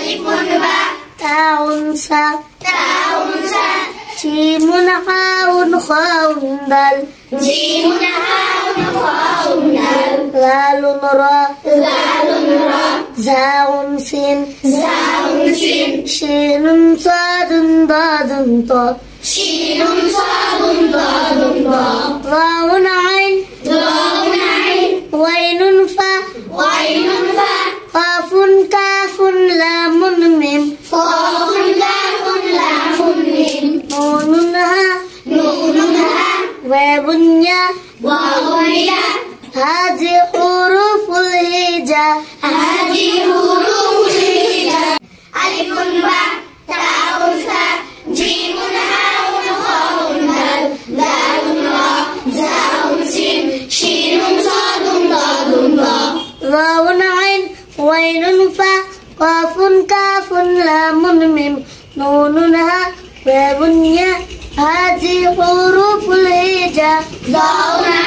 ألف باء تاء سا جيم حاء خاء دال جيم حاء خاء دال لال را زاء سين شين صاد ضاد طاء شين صاد ضاد طاء واو عين وين فاء قاف كاف لام ميم قاف كاف لام ميم نون ها واو ياء هذه حروف الهجاء ألف باء تاء ثاء جيم حاء خاء دال راء زاء سين شين صاد ضاد طاء واو عين وين فاء قاف كاف لام ميم نون ها واو ياء هذه حروف الهجاء ضاء